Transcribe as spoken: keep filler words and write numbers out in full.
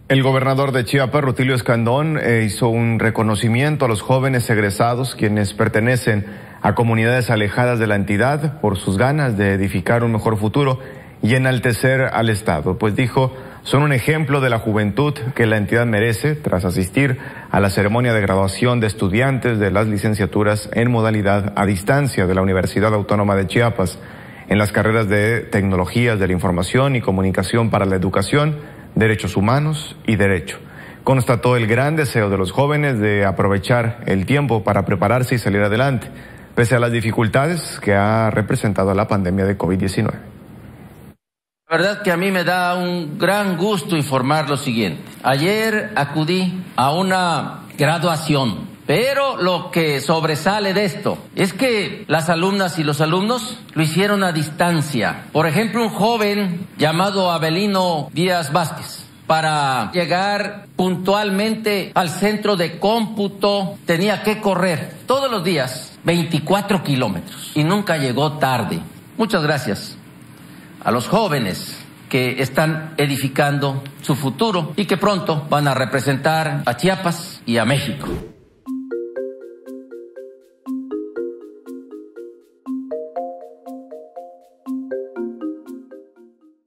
El gobernador de Chiapas, Rutilio Escandón, eh, hizo un reconocimiento a los jóvenes egresados quienes pertenecen a comunidades alejadas de la entidad por sus ganas de edificar un mejor futuro y enaltecer al Estado. Pues dijo, son un ejemplo de la juventud que la entidad merece tras asistir a la ceremonia de graduación de estudiantes de las licenciaturas en modalidad a distancia de la Universidad Autónoma de Chiapas en las carreras de Tecnologías de la Información y Comunicación para la Educación, Derechos Humanos y Derecho. Constató el gran deseo de los jóvenes de aprovechar el tiempo para prepararse y salir adelante, pese a las dificultades que ha representado la pandemia de COVID diecinueve. La verdad que a mí me da un gran gusto informar lo siguiente. Ayer acudí a una graduación, pero lo que sobresale de esto es que las alumnas y los alumnos lo hicieron a distancia. Por ejemplo, un joven llamado Abelino Díaz Vázquez, para llegar puntualmente al centro de cómputo tenía que correr todos los días veinticuatro kilómetros y nunca llegó tarde. Muchas gracias a los jóvenes que están edificando su futuro y que pronto van a representar a Chiapas y a México.